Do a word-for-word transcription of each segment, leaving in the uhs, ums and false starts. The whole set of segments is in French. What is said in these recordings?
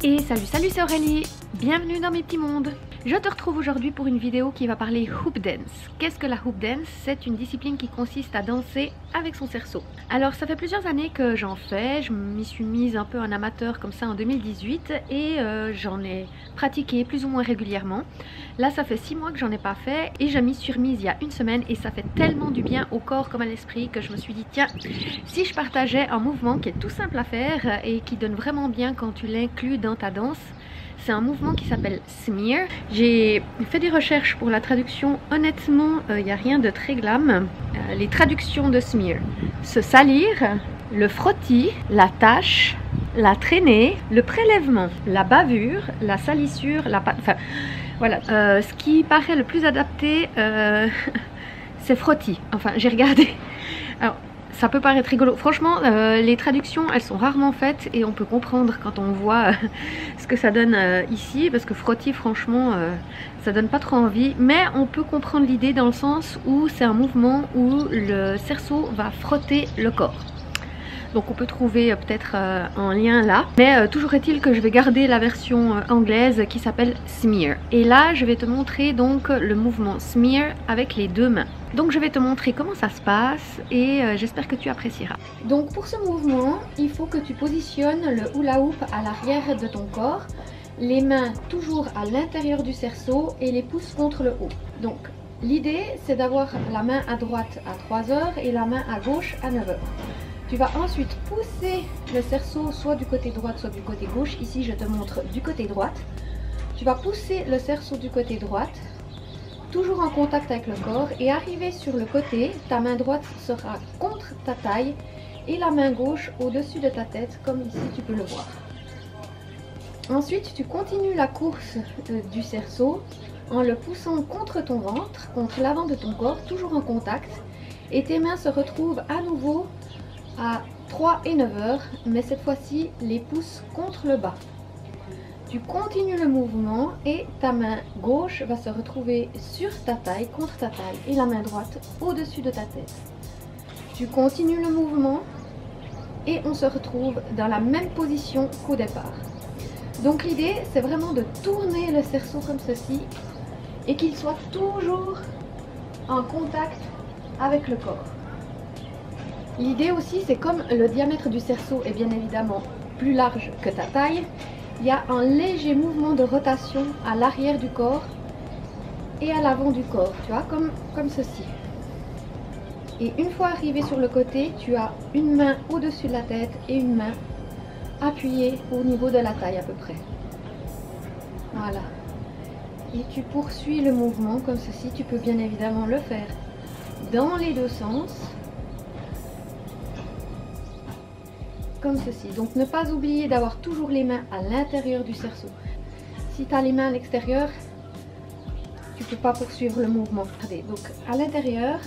Et salut salut, c'est Aurélie, bienvenue dans mes petits mondes. Je te retrouve aujourd'hui pour une vidéo qui va parler hoop dance. Qu'est-ce que la hoop dance? C'est une discipline qui consiste à danser avec son cerceau. Alors ça fait plusieurs années que j'en fais, je m'y suis mise un peu en amateur comme ça en deux mille dix-huit et euh, j'en ai pratiqué plus ou moins régulièrement. Là ça fait six mois que j'en ai pas fait et je m'y suis remise il y a une semaine et ça fait tellement du bien au corps comme à l'esprit que je me suis dit tiens, si je partageais un mouvement qui est tout simple à faire et qui donne vraiment bien quand tu l'inclus dans ta danse. C'est un mouvement qui s'appelle smear. J'ai fait des recherches pour la traduction. Honnêtement, il euh, n'y a rien de très glam. Euh, les traductions de smear: se salir, le frottis, la tâche, la traînée, le prélèvement, la bavure, la salissure, la pâte. Enfin, voilà. Euh, ce qui paraît le plus adapté, euh, c'est frottis. Enfin, j'ai regardé. Alors, ça peut paraître rigolo. Franchement, euh, les traductions, elles sont rarement faites et on peut comprendre quand on voit euh, ce que ça donne euh, ici. Parce que frottis, franchement, euh, ça donne pas trop envie. Mais on peut comprendre l'idée dans le sens où c'est un mouvement où le cerceau va frotter le corps. Donc on peut trouver euh, peut-être euh, un lien là. Mais euh, toujours est-il que je vais garder la version euh, anglaise qui s'appelle smear. Et là, je vais te montrer donc le mouvement smear avec les deux mains. Donc je vais te montrer comment ça se passe et euh, j'espère que tu apprécieras. Donc pour ce mouvement, il faut que tu positionnes le hula hoop à l'arrière de ton corps, les mains toujours à l'intérieur du cerceau et les pouces contre le haut. Donc l'idée c'est d'avoir la main à droite à trois heures et la main à gauche à neuf heures. Tu vas ensuite pousser le cerceau soit du côté droit soit du côté gauche. Ici je te montre du côté droite. Tu vas pousser le cerceau du côté droite, toujours en contact avec le corps, et arrivé sur le côté, ta main droite sera contre ta taille et la main gauche au-dessus de ta tête, comme ici tu peux le voir. Ensuite, tu continues la course euh, du cerceau en le poussant contre ton ventre, contre l'avant de ton corps, toujours en contact, et tes mains se retrouvent à nouveau à trois et neuf heures, mais cette fois-ci les pouces contre le bas. Tu continues le mouvement et ta main gauche va se retrouver sur ta taille, contre ta taille, et la main droite au-dessus de ta tête. Tu continues le mouvement et on se retrouve dans la même position qu'au départ. Donc l'idée c'est vraiment de tourner le cerceau comme ceci et qu'il soit toujours en contact avec le corps. L'idée aussi c'est comme le diamètre du cerceau est bien évidemment plus large que ta taille, il y a un léger mouvement de rotation à l'arrière du corps et à l'avant du corps, tu vois, comme, comme ceci. Et une fois arrivé sur le côté, tu as une main au-dessus de la tête et une main appuyée au niveau de la taille à peu près. Voilà. Et tu poursuis le mouvement comme ceci. Tu peux bien évidemment le faire dans les deux sens. Comme ceci. Donc ne pas oublier d'avoir toujours les mains à l'intérieur du cerceau. Si tu as les mains à l'extérieur, tu ne peux pas poursuivre le mouvement. Regardez, donc à l'intérieur,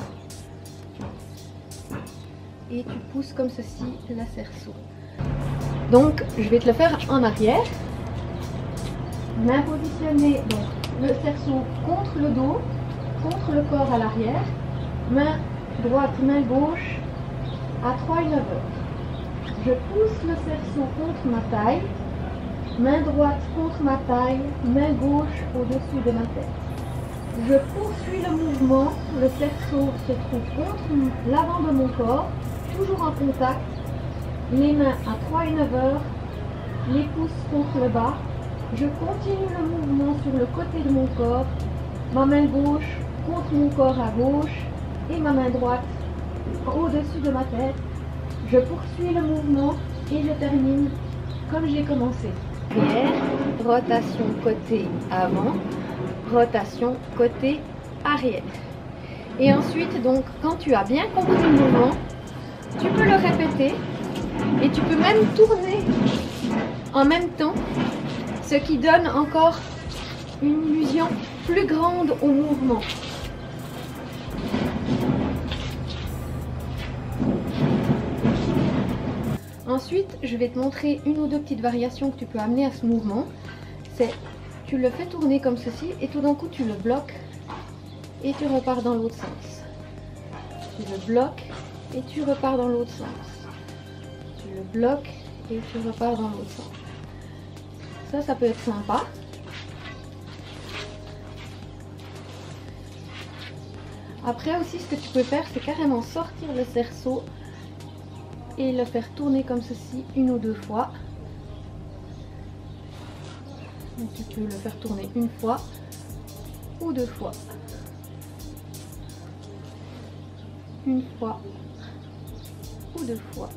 et tu pousses comme ceci le cerceau. Donc je vais te le faire en arrière. Main positionnée, donc le cerceau contre le dos, contre le corps à l'arrière. Main droite, main gauche à trois et neuf heures. Je pousse le cerceau contre ma taille, main droite contre ma taille, main gauche au-dessus de ma tête. Je poursuis le mouvement, le cerceau se trouve contre l'avant de mon corps, toujours en contact, les mains à trois et neuf heures, les pouces contre le bas. Je continue le mouvement sur le côté de mon corps, ma main gauche contre mon corps à gauche et ma main droite au-dessus de ma tête. Je poursuis le mouvement et je termine comme j'ai commencé. Arrière, rotation côté avant, rotation côté arrière. Et ensuite, donc, quand tu as bien compris le mouvement, tu peux le répéter et tu peux même tourner en même temps, ce qui donne encore une illusion plus grande au mouvement. Ensuite, je vais te montrer une ou deux petites variations que tu peux amener à ce mouvement. C'est, tu le fais tourner comme ceci et tout d'un coup tu le bloques et tu repars dans l'autre sens. Tu le bloques et tu repars dans l'autre sens. Tu le bloques et tu repars dans l'autre sens. Ça, ça peut être sympa. Après aussi, ce que tu peux faire, c'est carrément sortir le cerceau et le faire tourner comme ceci une ou deux fois. Donc, tu peux le faire tourner une fois ou deux fois. Une fois ou deux fois.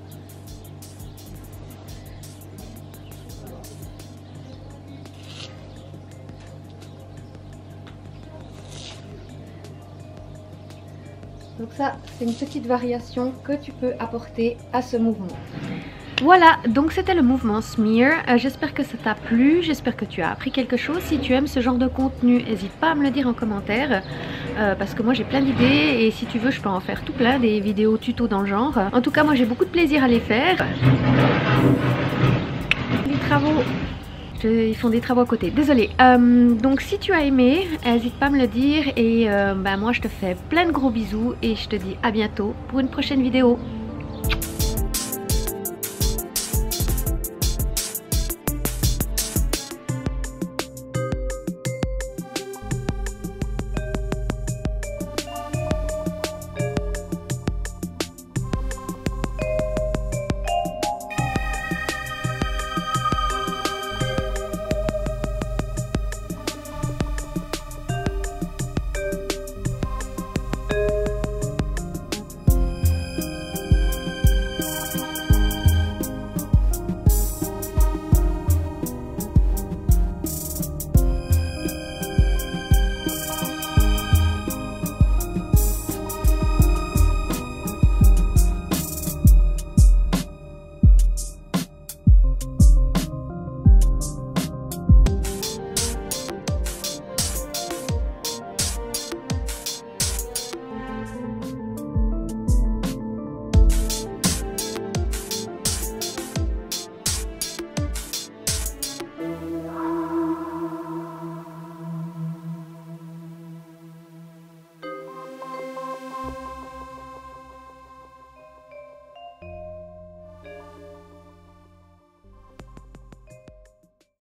Donc ça, c'est une petite variation que tu peux apporter à ce mouvement. Voilà, donc c'était le mouvement smear. Euh, j'espère que ça t'a plu, j'espère que tu as appris quelque chose. Si tu aimes ce genre de contenu, n'hésite pas à me le dire en commentaire. Euh, parce que moi j'ai plein d'idées et si tu veux, je peux en faire tout plein, des vidéos tuto dans le genre. En tout cas, moi j'ai beaucoup de plaisir à les faire. Les travaux... Ils font des travaux à côté, désolée. Euh, donc si tu as aimé, n'hésite pas à me le dire et euh, bah, moi je te fais plein de gros bisous et je te dis à bientôt pour une prochaine vidéo.